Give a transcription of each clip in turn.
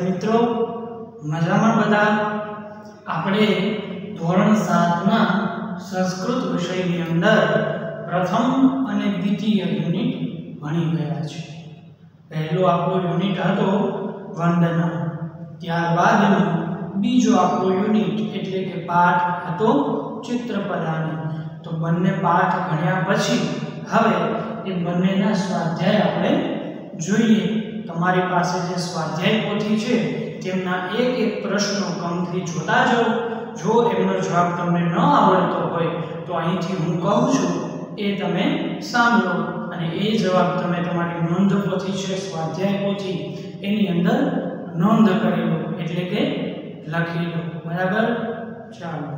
મિત્રો મજામાં બધા આપણે ધોરણ 7 ના સંસ્કૃત વિષયની અંદર પ્રથમ અને દ્વિતીય યુનિટ ભણી ગયા છે। પહેલો આપણો યુનિટ હતો વંદના, ત્યારબાદનો બીજો આપણો યુનિટ એટલે કે પાઠ હતો ચિત્રપદાની। તો બંને પાઠ ભણ્યા પછી હવે એ બંનેના સ્વાધ્યાય આપણે જોઈએ। તમારી પાસે જે સ્વાધ્યાય પોથી છે તેમના એક એક પ્રશ્નો ગમથી જોતા જાઓ। જો એમનો જવાબ તમને ન આવડતો હોય તો અહીંથી હું કહું છું એ તમે સાંભળો અને એ જવાબ તમે તમારી નોંધ પોથી છે, સ્વાધ્યાય પોથી એની અંદર નોંધ કરી લો, એટલે કે લખી લો। બરાબર? ચાલો,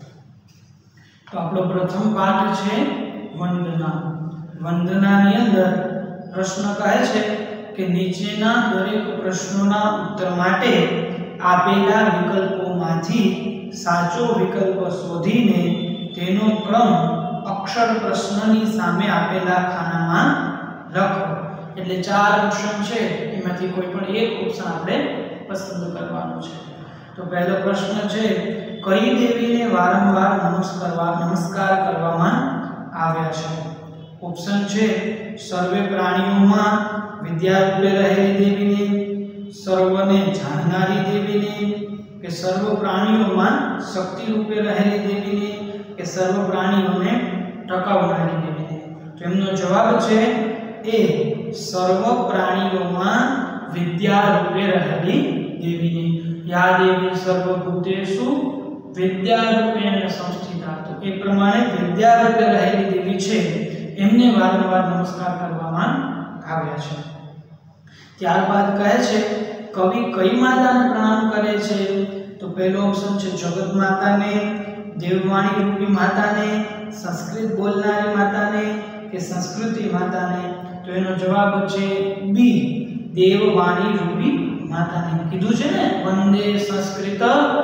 તો આપણો પ્રથમ પાઠ છે વંદના। વંદનાની અંદર પ્રશ્ન કહે છે કે નીચેના દરેક પ્રશ્નોના ઉત્તર માટે આપેલા વિકલ્પોમાંથી સાચો વિકલ્પ શોધીને તેનો ક્રમ અક્ષર પ્રશ્નની સામે આપેલા ખાનામાં લખો। એટલે 4 ઓપ્શન છે, એમાંથી કોઈ પણ એક ઓપ્શન આપણે પસંદ કરવાનો છે। તો પહેલો પ્રશ્ન છે, કઈ દેવીને વારંવાર નમસ્કાર કરવામાં આવ્યા છે? ઓપ્શન છે સર્વે પ્રાણીઓમાં વિદ્યા રૂપે રહેલી દેવીને, સર્વને જાણનારી દેવીને, કે સર્વ પ્રાણીઓમાં શક્તિ રૂપે રહેલી દેવીને, કે સર્વ પ્રાણીઓને ટકાવનારી દેવીને? તો એમનો જવાબ છે એ સર્વ પ્રાણીઓમાં વિદ્યા રૂપે રહેલી દેવીને। યા દેવી સર્વભૂતેષુ વિદ્યા રૂપેણ સંસ્થિતા। તો એ પ્રમાણે વિદ્યા રૂપે રહેલી દેવી છે એમને વારંવાર નમસ્કાર કરવામાં આવ્યા છે। ત્યારબાદ કહે છે કવિ કઈ માતાને પ્રણામ કરે છે? તો પહેલો ઓપ્શન છે જગત માતાને, દેવવાણી રૂપી માતાને, સંસ્કૃત બોલનારી માતાને, કે સંસ્કૃતિ માતાને? તો એનો જવાબ છે બી, દેવવાણી રૂપી માતાને। કીધું છે ને વંદે સંસ્કૃત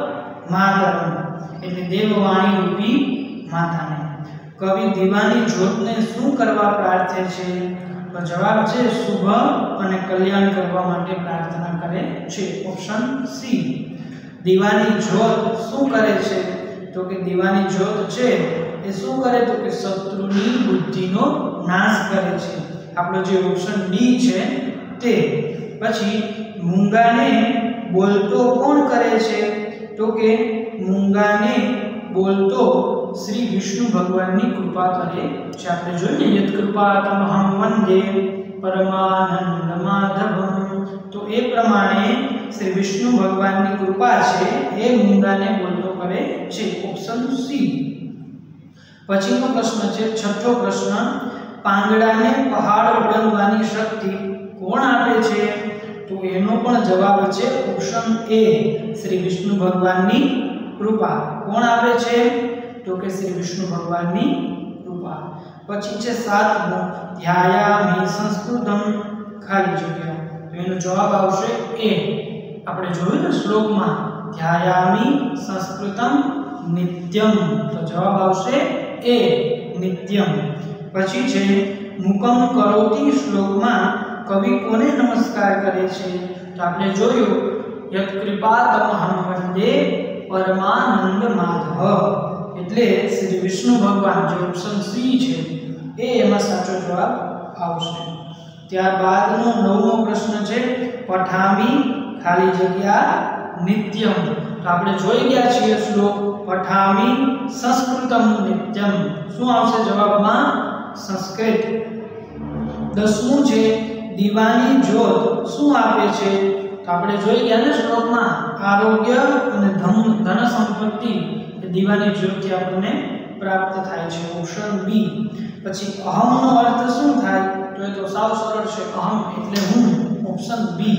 માતરમ, એટલે દેવવાણી રૂપી માતાને। કવિ દીવાની જ્યોતને શું કરવા પ્રાર્થે છે? તો જવાબ છે શુભ અને કલ્યાણ કરવા માટે પ્રાર્થના કરે છે। ઓપ્શન સી, દીવાની જ્યોત શું કરે છે? તો કે દીવાની જ્યોત છે એ શું કરે? તો કે શત્રુની બુદ્ધિનો નાશ કરે છે। આપણો જે ઓપ્શન ડી છે તે। પછી મૂંગાને બોલતો કોણ કરે છે? તો કે મૂંગાને બોલતો શ્રી વિષ્ણુ ભગવાનની કૃપા કરે છે। આપણે જોઈએ યત કૃપાતમહં વંદે પરમાનંદ માધવમ। તો એ પ્રમાણે શ્રી વિષ્ણુ ભગવાનની કૃપા છે એ મૂંગાને બોલતો કરે છે। Option C. પછીનો પ્રશ્ન છે છઠ્ઠો પ્રશ્ન, પાંગડાને પહાડ ઓળંગવાની શક્તિ કોણ આપે છે? તો એનો પણ જવાબ છે ઓપ્શન એ, શ્રી વિષ્ણુ ભગવાનની કૃપા। કોણ આપે છે? તો કે શ્રી વિષ્ણુ ભગવાનની કૃપા। પછી છે સાતમો, ધ્યાયામિ સંસ્કૃતમ, ખાલી જગ્યા। તો એનો જવાબ આવશે એ। આપણે જોયું ને શ્લોકમાં ધ્યાયામિ સંસ્કૃતમ નિત્યમ, તો જવાબ આવશે એ, નિત્યમ। પછી છે મુકમ કરોતિ શ્લોકમાં કવિ કોને નમસ્કાર કરે છે? તો આપણે જોયું યત કૃપાતમહં વંદે પરમાનંદ માધવ, એટલે શ્રી વિષ્ણુ ભગવાન, જે ઓપ્શન સી છે એ એમાં સાચો જવાબ આવશે। ત્યારબાદનો 9મો પ્રશ્ન છે પઠામી ખાલી જગ્યા નિત્યમ। તો આપણે જોઈ ગયા છીએ શ્લોક પઠામી સંસ્કૃતમ નિત્યમ, શું આવશે જવાબમાં? સંસ્કૃત। 10મું છે દીવાની જ્યોત શું આપે છે? તો આપણે જોઈ ગયા ને શ્લોકમાં આરોગ્ય અને ધન સંપત્તિ એ દીવાની જ્યોતથી આપણને પ્રાપ્ત થાય છે। Option B. પછી અહમનો અર્થ શું થાય? તો એ તો સાવ સરળ છે, અહમ એટલે હું। Option B.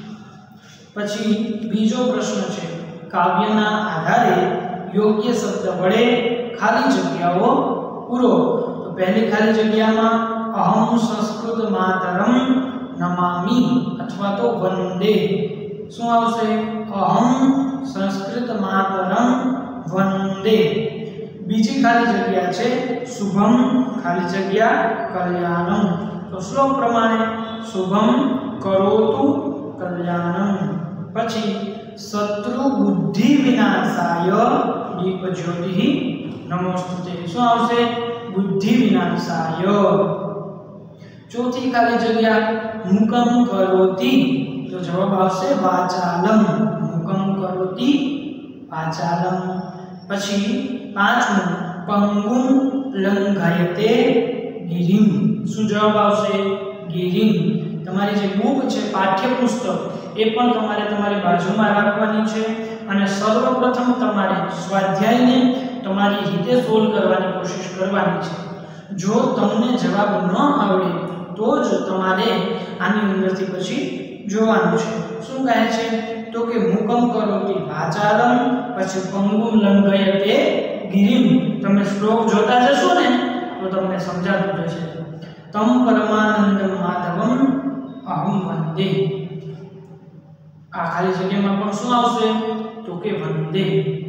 પછી બીજો પ્રશ્ન છે કાવ્યના આધારે યોગ્ય શબ્દ વડે ખાલી જગ્યાઓ પૂરો। તો પહેલી ખાલી જગ્યામાં અહમ સંસ્કૃત માતરમ નમામિ અથવા તો વંદે, શું આવશે? અહમ સંસ્કૃત માતરમ વંદે। બીજી ખાલી જગ્યા છે શુભમ ખાલી જગ્યા કલ્યાણમ। તો શ્લોક પ્રમાણે શુભમ કરોતુ કલ્યાણમ, પછી શત્રુ બુદ્ધિ વિનાશાય દીપ જ્યોતિ નમોસ્તુતે. શું આવશે? બુદ્ધિ વિનાશાય. ચોથી ખાલી જગ્યા મુકમ કરોતિ, તો જવાબ આવશે વાચાલમ. મુકમ કરોતિ વાચાલમ. પછી પાંચમું પંગુમ લંઘયતે ગિરિમ. શું જવાબ આવશે? ગિરિમ. તમારી જે બુક છે પાઠ્યપુસ્તક એ પણ તમારે તમારી બાજુમાં રાખવાની છે અને સર્વપ્રથમ તમારે સ્વાધ્યાયને તમારી રીતે સોલ્વ કરવાની કોશિશ કરવાની છે. જો તમને જવાબ ન આવડે તો જ તમારે આની અંદરથી પછી જોવાનું છે. શું કહે છે? તો કે મુકમ કરોતિ વાચાલમ, પછી પંગુમ લંઘયતે ગિરિમ. તમે શ્લોક જોતા જશો ને તો તમને સમજાતું જશે. તમ પરમાનંદ માધવમ અહમ વંદે. આ ખાલી જગ્યામાં પણ શું આવશે? તો કે વંદે.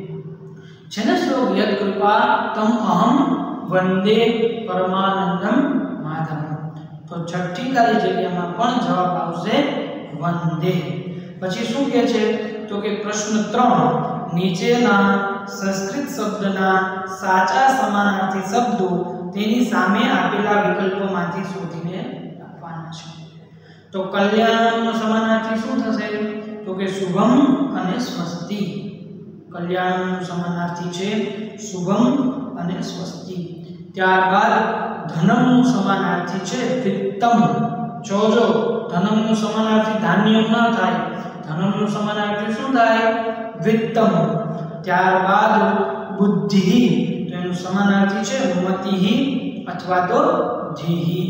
છે ને શ્લોક યદ કૃપા તમ અહમ વંદે પરમાનંદમ માધવમ. તો છઠ્ઠી ખાલી જગ્યામાં પણ જવાબ આવશે વંદે. પછી શું કહે છે? તો કે પ્રશ્ન 3 નીચેના સંસ્કૃત શબ્દના સાચા સમાનાર્થી શબ્દો તેની સામે આપેલા વિકલ્પોમાંથી શોધીને લખવાના છે. તો કલ્યાણનો સમાનાર્થી શું થશે? તો કે શુભમ અને સ્વસ્તિ. કલ્યાણનો સમાનાર્થી છે શુભમ અને સ્વસ્તિ. ત્યારબાદ ધનમનું સમાનાર્થી છે વિત્તમ. જોજો ધનમનું સમાનાર્થી ધાન્ય ન થાય, ધનમનું સમાનાર્થી શું થાય? વિત્તમ. ત્યારબાદ બુદ્ધિ, તો એનું સમાનાર્થી છે મતિહિ અથવા તો ધીહિ.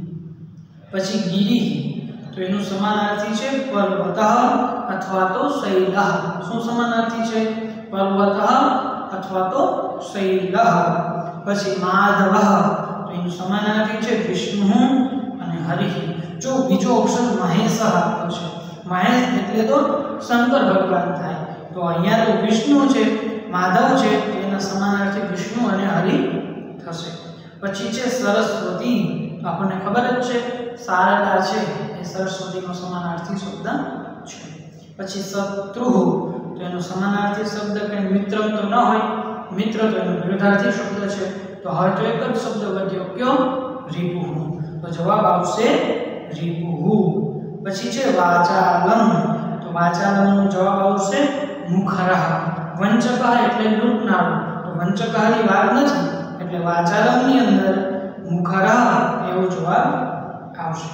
પછી ગિરિ, તો એનું સમાનાર્થી છે પર્વતઃ અથવા તો શૈલઃ. શું સમાનાર્થી છે? પર્વતઃ અથવા તો શૈલઃ. પછી માધવઃ, તો એનું સમાનાર્થી છે વિષ્ણુ અને હરિ. જો બીજો ઓપ્શન મહેશ આપ્યો છે, મહેશ એટલે તો શંકર ભગવાન થાય, તો અહીંયા તો વિષ્ણુ છે, માધવ છે, તેના સમાનાર્થી વિષ્ણુ અને હરિ થશે. પછી છે સરસ્વતી. તો આપણને ખબર જ છે શારદા છે એ સરસ્વતીનો સમાનાર્થી શબ્દ છે. પછી શત્રુ, તો એનો સમાનાર્થી શબ્દ કંઈ મિત્ર તો ન હોય, મિત્ર તો એનો વિરુદ્ધાર્થી શબ્દ છે. તો હવે તો એક જ શબ્દ વધ્યો, કયો? રિપુઃ. તો જવાબ આવશે રિપુઃ. પછી છે વાચાલમ. તો વાચાલમનો જવાબ આવશે મુખરઃ. વંચક એટલે લૂંટનારો, તો વંચકની વાત નથી એટલે વાચાલમની અંદર મુખરઃ એવો જવાબ આવશે.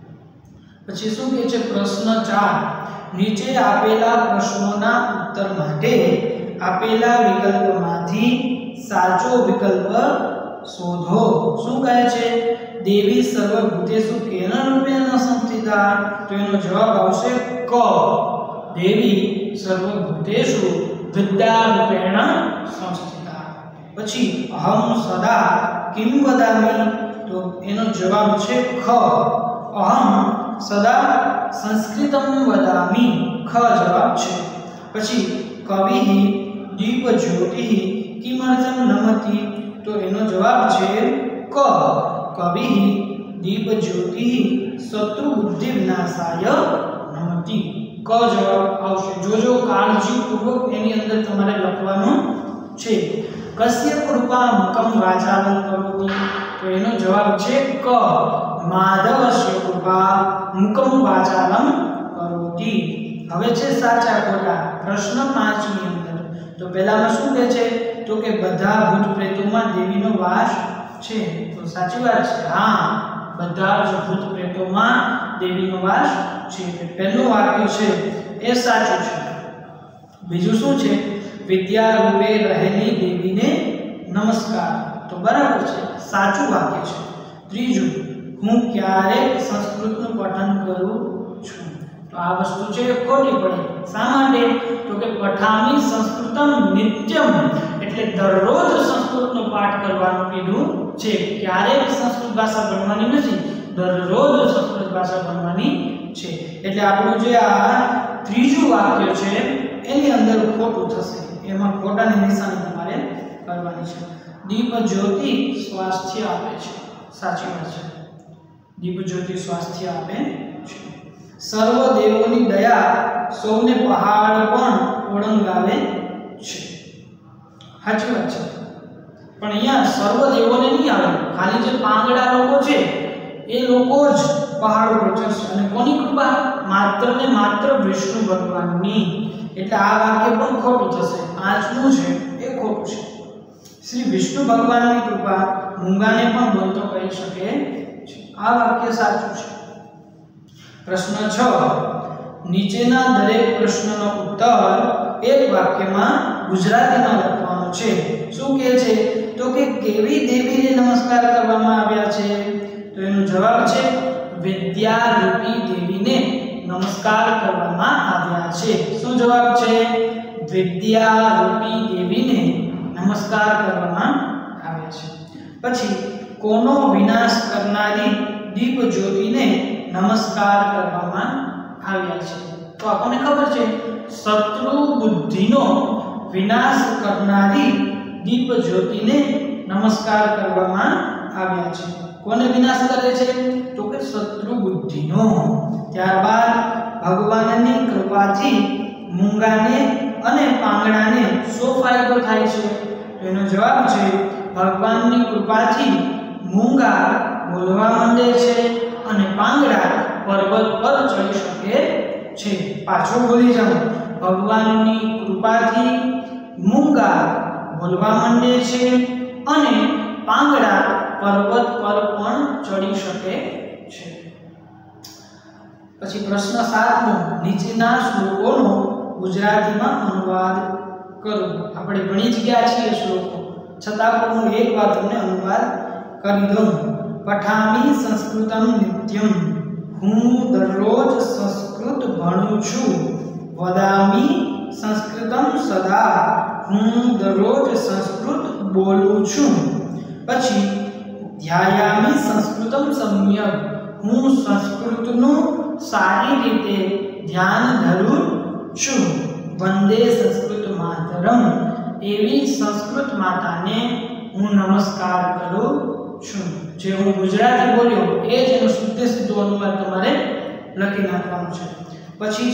પછી શું કહે છે? પ્રશ્ન 4 નીચે આપેલા પ્રશ્નોના ઉત્તર માટે આપેલા વિકલ્પમાંથી સાચો વિકલ્પ શોધો. શું કહે છે? દેવી સર્વભૂતેષુ કેન રૂપેણ સંસ્થિતા. તો એનો જવાબ આવશે ક. દેવી સર્વભૂતેષુ વિદ્યારૂપેણ સંસ્થિતા. પછી અહમ સદા કિમ વદામિ. તો એનો જવાબ છે ખ. અહમ સદા સંસ્કૃતમ વદામિ. ખ જવાબ છે. પછી કવિ દીપ જ્યોતિ કિમર્થમ નમતિ. તો એનો જવાબ છે ક. કવિ દીપ જ્યોતિ શત્રુ બુદ્ધિ વિનાશાય નમતિ. ક જવાબ આવશે. જોજો કાળજીપૂર્વક એની અંદર તમારે લખવાનું છે. કસ્ય કૃપા મુકમ વાચાલમ કરોતિ. તો એનો જવાબ છે ક. માધવસ્ય કૃપા મુકમ વાચાલમ કરોતિ. હવે છે સાચા ખોટા. પ્રશ્ન 5 ની અંદર તો પહેલામાં શું કહે છે? તો કે બધા ભૂત પ્રેતોમાં દેવીનો વાસ છે. તો સાચી વાત છે. હા, બધા જ ભૂત પ્રેતોમાં દેવીનો વાસ છે. પહેલું વાક્ય છે એ સાચું છે. બીજું શું છે? વિદ્યા રૂપે રહેલી દેવીને નમસ્કાર. તો બરાબર છે, સાચું વાક્ય છે. ત્રીજું, હું ક્યારેક સંસ્કૃતનું પઠન કરું છું. તો આ વસ્તુ છે ખોટી પડે. શા માટે? તો કે પઠામી સંસ્કૃતમ નિત્યમ, એટલે દરરોજ સંસ્કૃતનો પાઠ કરવાનું કીધું છે. ક્યારેક સંસ્કૃત ભાષા ભણવાની નથી, દરરોજ સંસ્કૃત ભાષા ભણવાની છે. એટલે આપણું જે આ ત્રીજું વાક્ય છે એની અંદર ખોટું થશે. એમાં ખોટાની નિશાની તમારે કરવાની છે. દીપ જ્યોતિ સ્વાસ્થ્ય આપે છે. સાચી વાત છે, દીપ જ્યોતિ સ્વાસ્થ્ય આપે છે. સર્વ દેવોની દયા સૌને પહાડ પણ ઓળંગાવે છે. સાચી વાત છે. પણ અહીંયા સર્વ દેવોને નહીં આવે, ખાલી જે પાંગડા લોકો છે એ લોકો જ પહાડ પર ચડશે. અને કોની કૃપા? માત્ર ને માત્ર વિષ્ણુ ભગવાનની. એટલે આ વાક્ય પણ ખોટું થશે. પાંચમું છે એ ખોટું છે. શ્રી વિષ્ણુ ભગવાનની કૃપા મૂંગાને પણ બોલતો કહી શકે છે. આ વાક્ય સાચું છે. પ્રશ્ન 6. નીચેના દરેક પ્રશ્નનો ઉત્તર એક વાક્યમાં ગુજરાતીમાં લખવાનો છે. શું કહે છે? તો કે કેવી દેવીને નમસ્કાર કરવામાં આવ્યા છે? તો એનો જવાબ છે વિદ્યારૂપી દેવીને નમસ્કાર કરવામાં આવ્યા છે. શું જવાબ છે? વિદ્યારૂપી દેવીને નમસ્કાર કરવામાં આવ્યા છે. પછી કોનો વિનાશ કરનારી દીપ જ્યોતિને નમસ્કાર કરવામાં આવ્યા છે? તો આપણને ખબર છે શત્રુ બુદ્ધિનો વિનાશ કરનારી દીપ જ્યોતિને નમસ્કાર કરવામાં આવ્યા છે. કોને વિનાશ કરે છે? તો કે શત્રુ બુદ્ધિનો. ત્યારબાદ ભગવાનની કૃપાથી મૂંગાને અને પાંગડાને શું ફાયદો થાય છે? એનો જવાબ છે ભગવાનની કૃપાથી મૂંગા બોલવા માંડે છે અને પાંગડા પર્વત પર ચડી શકે છે. પાછો બોલી જાઓ. ભગવાનની કૃપાથી મૂંગા બોલવા માંડે છે અને પાંગડા પર્વત પર પણ ચડી શકે છે. પછી પ્રશ્ન 7મો. નીચેના શ્લોકોનો ગુજરાતીમાં અનુવાદ કરો. આપણે ભણી જ ગયા છીએ શ્લોકો, છતાં પણ હું એક વાર તમને અનુવાદ કરી દઉં. પઠામી સંસ્કૃતમ નિત્યમ. હું દરરોજ સંસ્કૃત ભણું છું. વદામી સંસ્કૃતમ સદા. હું દરરોજ સંસ્કૃત બોલું છું. પછી ધ્યાયામી સંસ્કૃતમ સમ્યક. હું સંસ્કૃતનું સારી રીતે ધ્યાન ધરું છું. વંદે સંસ્કૃત માતરમ. એવી સંસ્કૃત માતાને હું નમસ્કાર કરું છું. જે હું ગુજરાતી બોલ્યો એ જ એનો શુદ્ધ સીધો અનુવાદ તમારે લખી નાખવાનો છે. પછી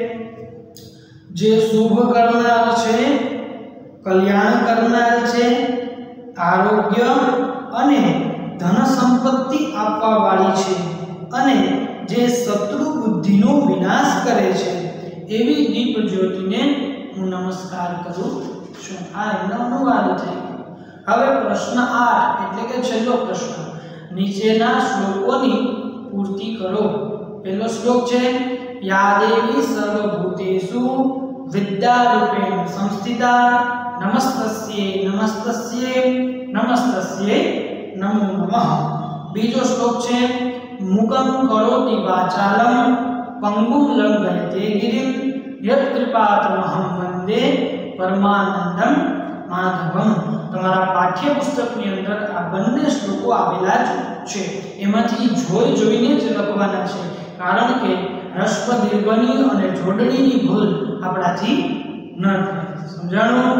જે શુભ કરનાર છે, કલ્યાણ કરનાર છે, આરોગ્ય અને ધન સંપત્તિ આપવા વાળી છે અને જે શત્રુ બુદ્ધિનો વિનાશ કરે છે એવી દીપ જ્યોતિને હું નમસ્કાર કરું છું. આ એનો અનુવાદ થઈ ગયો. હવે પ્રશ્ન 8 એટલે કે છેલ્લો પ્રશ્ન. નીચેના શ્લોકોની પૂર્તિ કરો. પહેલો શ્લોક છે યા દેવી સર્વભૂતેષુ વિદ્યારૂપેણ સંસ્થિતા નમસ્તસ્યે નમસ્તસ્યે નમસ્તસ્યે નમો નમઃ. બીજો શ્લોક છે મુકં કરોતિ વાચાલમ પંગું લંઘયતે ગિરિમ યત કૃપાતમહં વંદે પરમાનંદમ માધવમ. તમારા પાઠ્યપુસ્તકની અંદર આ બંને શ્લોકો આવેલા છે. એમાંથી જોઈને જ લખવાના છે, કારણ કે હ્રસ્વ દીર્ઘની અને જોડણીની ભૂલ આપણાથી ન થાય. સમજાણું?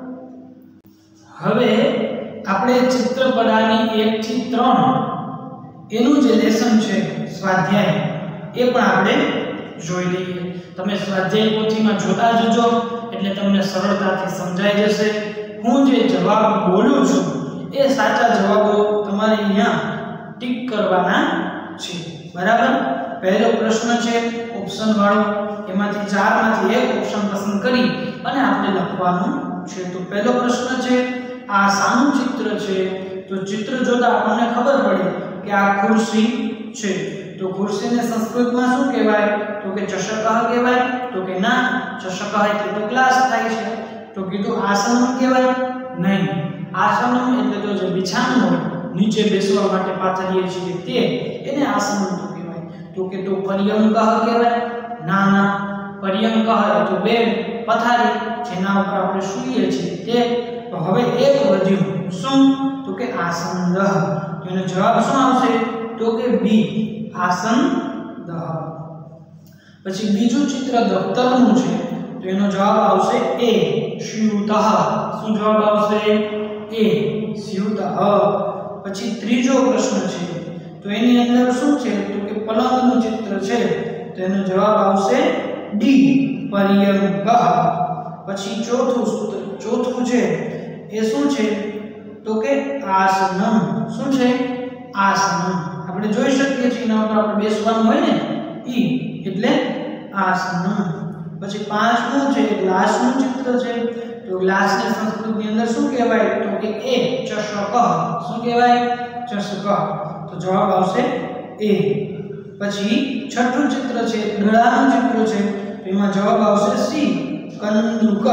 હવે આપણે ચિત્રપદાની 1 થી 3 એનું જે લેસન છે સ્વાધ્યાય એ પણ આપણે જોઈ લઈએ. તમે સ્વાધ્યાય પોથીમાં જોતા જજો એટલે તમને સરળતાથી સમજાઈ જશે. હું જે જવાબ બોલું છું એ સાચા જવાબો તમારે અહીંયા ટિક કરવાના છે. બરાબર? પહેલો પ્રશ્ન છે ઓપ્શન વાળો, એમાંથી 4 માંથી એક ઓપ્શન પસંદ કરી અને આપણે લખવાનું છે. તો પહેલો પ્રશ્ન છે આ સાનું ચિત્ર છે? તો ચિત્ર જોતા આપણને ખબર પડે કે આ ખુરશી છે. તો ખુરશીને સંસ્કૃતમાં શું કહેવાય? તો કે ચષકઃ કહેવાય. તો કે ના, ચષકઃ એટલે તો ગ્લાસ થાય છે. તો કીધું આસનમ કહેવાય? નહીં. આસનમ એટલે તો જે બિછાનું હોય, નીચે બેસવા માટે પાથરીએ છીએ તે, એને આસનમ તો કહેવાય. તો કે તો પર્યંકઃ કહેવાય? ના ના, પર્યંકઃ એટલે બેડ, પથારી જેના ઉપર આપણે સૂઈએ છીએ તે. તો હવે એક વધ્યું શું? તો કે આસનદઃ. તો એનો જવાબ શું આવશે? તો કે બી, આસનદઃ. પછી બીજું ચિત્ર દફતરનું છે તો એનો જવાબ આવશે એ, સ્યુતઃ. શું જવાબ આવશે? એ, સ્યુતઃ. પછી ત્રીજો પ્રશ્ન છે તો એની અંદર શું છે? તો કે પલંગનું ચિત્ર છે તો એનો જવાબ આવશે ડી પર્યંકઃ। પછી ચોથું સૂત્ર, ચોથું છે એ શું છે તો કે આસનમ। શું છે? આસનમ। આપણે જોઈ શકીએ છીએ એના ઉપર આપણે બેસવાનું હોય ને ઈ એટલે આસનમ। પછી પાંચમું છે ગ્લાસનું ચિત્ર છે, તો ગ્લાસને સંસ્કૃતની અંદર શું કહેવાય તો કે એ ચષક। શું કહેવાય? ચષક। તો જવાબ આવશે એ। પછી છઠ્ઠું ચિત્ર છે દડાનું ચિત્ર છે, તો એમાં જવાબ આવશે સી કંદુક।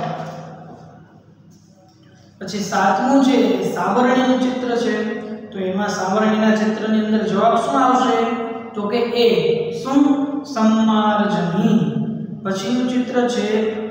પછી સાતમું છે સાવરણીનું ચિત્ર છે, તો એમાં સાવરણીના ચિત્રની અંદર જવાબ શું આવશે તો કે એ શું સંમાર્જની। પછીનું ચિત્ર છે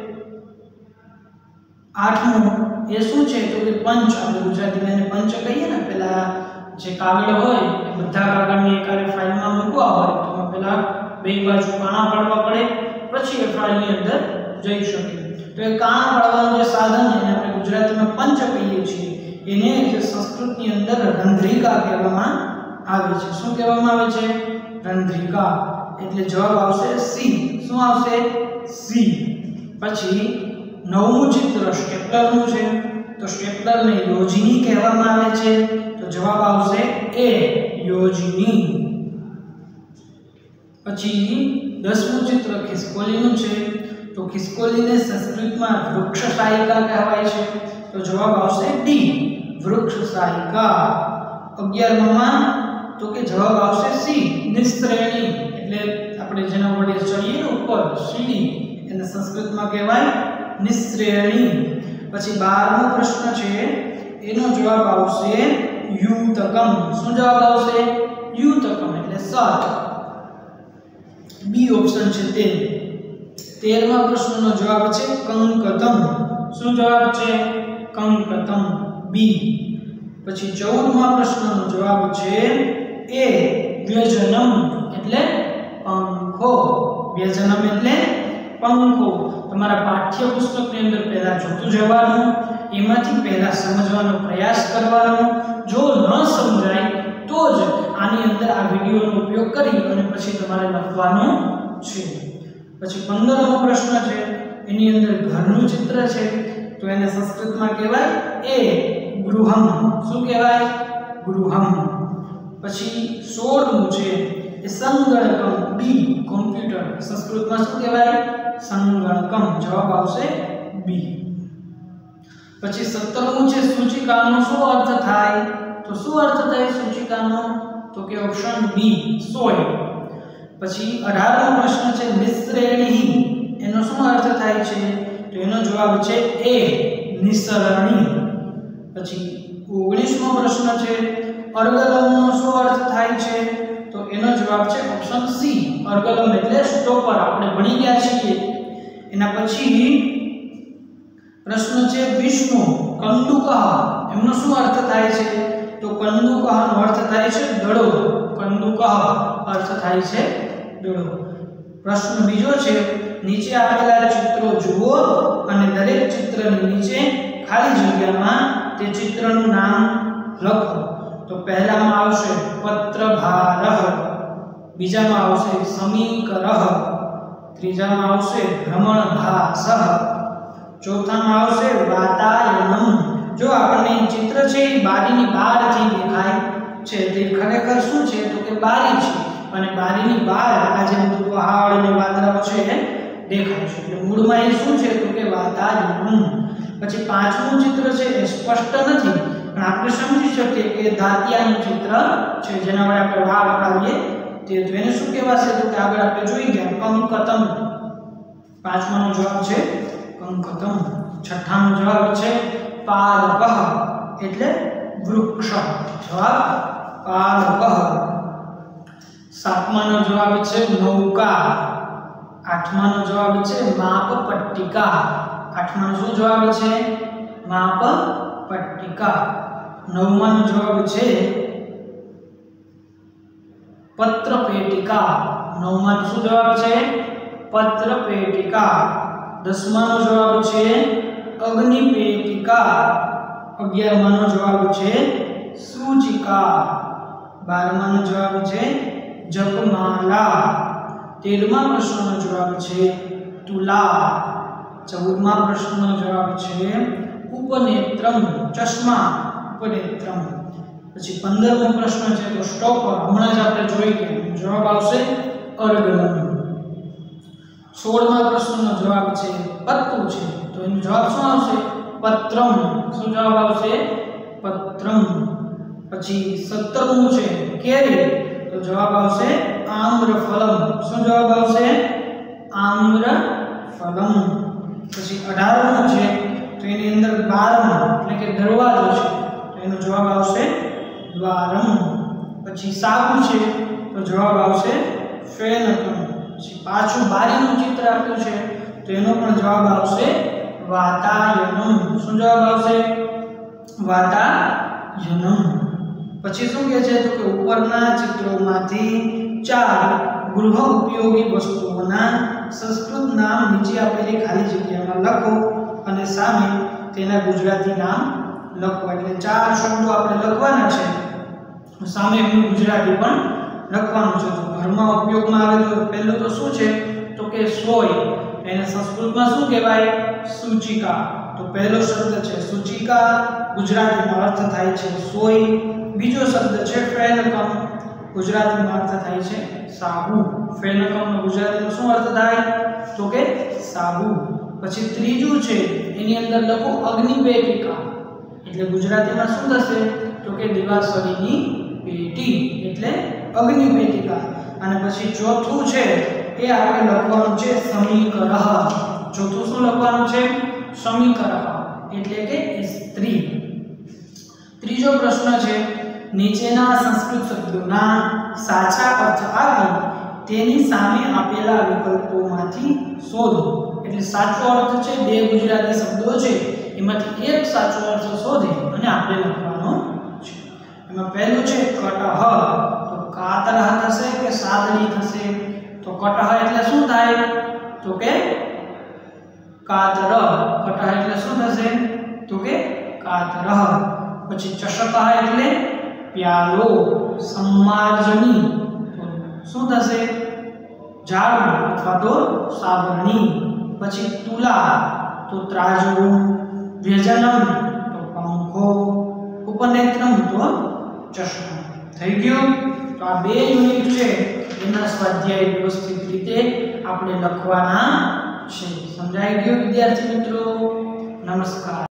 આઠમું એ શું છે તો કે પંચ। આપણે ગુજરાતીમાં એને પંચ કહીએ ને, પેલા જે કાગળ હોય એ બધા કાગળને એકારે ફાઇલમાં મૂકવા હોય તો એમાં પેલા બે બાજુ કાણા પાડવા પડે, પછી એ ફાઇલની અંદર જઈ શકે। તો એ કાણા પાડવાનું જે સાધન એને આપણે ગુજરાતીમાં પંચ કહીએ છીએ, એને જે સંસ્કૃતની અંદર રંધ્રિકા કહેવામાં આવે છે। શું કહેવામાં આવે છે? રંધ્રિકા। એટલે જવાબ આવશે સી। શું આવશે? સી। પછી નવમું ચિત્ર સ્ટેપલરનું છે, તો સ્ટેપલરને યોજની કહેવામાં આવે છે, તો જવાબ આવશે એ યોજની। પછી 10મું ચિત્ર ખિસકોલીનું છે, તો ખિસકોલીને સંસ્કૃતમાં વૃક્ષશાયિકા કહેવાય છે, તો જવાબ આવશે ડી વૃક્ષશાયિકા। 11માં તો કે જવાબ આવશે સી નિસ્ત્રેણી। એટલે આપણે જેના વડે ચડીએ ને ઉપર સીડી એને સંસ્કૃતમાં કહેવાય નિસ્ત્રેણી। પછી 12મો પ્રશ્ન છે એનો જવાબ આવશે યુતકમ। શું જવાબ આવશે? યુતકમ એટલે શર્ટ, બી ઓપ્શન છે તે। 13મા પ્રશ્નનો જવાબ છે કંકતમ। શું જવાબ છે? કંકતમ, બી। પછી 14મા પ્રશ્નનો જવાબ છે એ વ્યજનમ એટલે પંખો। વ્યજનમ એટલે પંખો। તમારા પાઠ્યપુસ્તકની અંદર પહેલા જોતું જવાનું, એમાંથી પહેલા સમજવાનો પ્રયાસ કરવાનો। જો ન સમજાય તો જ આની અંદર આ વિડિયોનો ઉપયોગ કરી અને પછી તમારે લખવાનું છે। પછી 15મો પ્રશ્ન છે એની અંદર ઘરનું ચિત્ર છે, તો એને સંસ્કૃતમાં કહેવાય એ ગૃહમ। શું કહેવાય? ગૃહમ। પછી 16મું છે એ સંગણકમ, બી કોમ્પ્યુટર। સંસ્કૃતમાં શું કહેવાય? સંગણકમ। જવાબ આવશે બી। પછી 17મું છે સૂચિકાનો શું અર્થ થાય, તો શું અર્થ થાય સૂચિકાનો તો કે ઓપ્શન બી સોય। પછી 18મો પ્રશ્ન છે નિસ્ત્રેણી, એનો શું અર્થ થાય છે તો એનો જવાબ છે એ નિસરણી। પછી 19મો પ્રશ્ન છે અર્ગલમનો શું અર્થ થાય છે તો એનો જવાબ છે ઓપ્શન સી અર્ગલમ એટલે સ્ટોપર। આપણે ભણી ગયા છીએ। એના પછી પ્રશ્ન છે 20મો કંદુક, એમનો શું અર્થ થાય છે તો કંદુકનો અર્થ થાય છે દડો। કંદુક અર્થ થાય છે દડો। પ્રશ્ન બીજો છે નીચે આપેલા ચિત્રો જુઓ અને દરેક ચિત્રની નીચે ખાલી જગ્યામાં તે ચિત્રનું નામ લખો। તો પહેલામાં આવશે પત્રભારઃ, બીજામાં આવશે સમીકરઃ, ત્રીજામાં આવશે ભ્રમણભાસઃ, ચોથામાં આવશે વાતાયનમ। જો આપણને ચિત્ર છે એ બારીની બહારથી દેખાય છે, તે ખરેખર શું છે તો કે બારી છે, અને બારીની બહાર આ જે બધું પહાડ અને વાદળાઓ છે દેખાય છે, એટલે મૂળમાં એ શું છે તો કે વાતાયનમ। પછી 5મું ચિત્ર છે એ સ્પષ્ટ નથી, પણ આપણે સમજી શકીએ કે ધાતિયાનું ચિત્ર છે, જેના વડે આપણે વાળ વળાવીએ તે, તો એને શું કહેવાશે તો કે આગળ આપણે જોઈ ગયા કંકતમ। 5માનો જવાબ છે કંકતમ। 6ઠાનો જવાબ છે પાદપઃ એટલે વૃક્ષ। જવાબ પાદપઃ। 7માનો જવાબ છે નૌકા। 8માનો જવાબ છે માપપટ્ટિકા। 8માનો શું જવાબ છે? માપપટ્ટિકા। 9માનો જવાબ છે પત્રપેટિકા। 9માનો શું જવાબ છે? પત્રપેટિકા। 10માનો જવાબ છે અગ્નિપેટિકા। 11માનો જવાબ છે સૂચિકા। 12માનો જવાબ છે જપમાલા। 13મા પ્રશ્નનો જવાબ છે તુલા, 14મા પ્રશ્નનો જવાબ છે ઉપનેત્રમ, ચશ્મા, ઉપનેત્રમ। પછી 15મો પ્રશ્ન છે તો સ્ટોપર, હમણાં જ આપણે જોઈ ગયા, જવાબ આવશે અર્ગલમ। 16મા પ્રશ્નનો જવાબ છે પત્તુ છે, તો એનો જવાબ શું આવશે પત્રમ, શું જવાબ આવશે પત્રમ। પછી 17મું છે કેરી, તો જવાબ આવશે આમ્રફલમ, શું જવાબ આવશે આમ્રફલમ। પછી 18મું છે તો એની અંદર દ્વારમ એટલે કે દરવાજો છે, તો એનો જવાબ આવશે દ્વારમ। પછી સાબુ છે તો જવાબ આવશે ફેનકમ। પછી પાછું બારીનું ચિત્ર આપ્યું છે તો એનો પણ જવાબ આવશે વાતાયનમ, શું જવાબ આવશે વાતાયનમ। પછી શું કહે છે તો કે ઉપરના ચિત્રોમાંથી 4 ગૃહ ઉપયોગી વસ્તુઓના સંસ્કૃત નામ નીચે આપેલી ખાલી જગ્યામાં લખો અને સામે તેના ગુજરાતી નામ લખો। એટલે 4 શબ્દો આપણે લખવાના છે, સામે એનું ગુજરાતી પણ લખવાનું છે। તો ઘરમાં ઉપયોગમાં આવે તો પહેલું તો શું છે તો કે સોય, એને સંસ્કૃતમાં શું કહેવાય સૂચિકા, તો પહેલો શબ્દ છે સૂચિકા, ગુજરાતીમાં અર્થ થાય છે સોય। બીજો શબ્દ છે ફેનકમ, ગુજરાતીમાં અર્થ થાય છે સાબુ, ફેનકમનો ગુજરાતીમાં શું અર્થ થાય તો કે સાબુ। પછી ત્રીજું છે એની અંદર લખો અગ્નિપેટિકા, એટલે ગુજરાતીમાં શું થશે તો કે દિવાસળીની પેટી, એટલે અગ્નિપેટિકા। અને પછી ચોથું છે એ આપણે લખવાનું છે સમીકરહ, ચોથું શું લખવાનું છે સમીકરહ એટલે કે સ્ત્રી। ત્રીજો પ્રશ્ન છે નીચેના સંસ્કૃત શબ્દોના સાચા અર્થ આપી તેની સામે આપેલા વિકલ્પોમાંથી શોધો। એટલે સાચો અર્થ છે બે ગુજરાતી શબ્દો છે એમાંથી એક સાચો અર્થ શોધી અને આપણે લખવાનો છે। એમાં પહેલું છે કટહ, તો કાતરહ થશે કે સાદડી થશે, તો કટહ એટલે શું થાય તો કે કાતર, કટહ એટલે શું થશે તો કે કાતરહ। પછી ચષકહ એટલે પ્યાલો, સંમાર્જની, તો શું થશે ઝાડુ અથવા તો સાબરણી। પછી તુલા તો ત્રાજવું, વ્યજનમ તો પંખો, ઉપનેત્રમ તો ચશ્મા। થઈ ગયું। તો આ 2 યુનિટ છે એના સ્વાધ્યાય વ્યવસ્થિત રીતે આપણે લખવાના છે। સમજાઈ ગયું વિદ્યાર્થી મિત્રો? નમસ્કાર।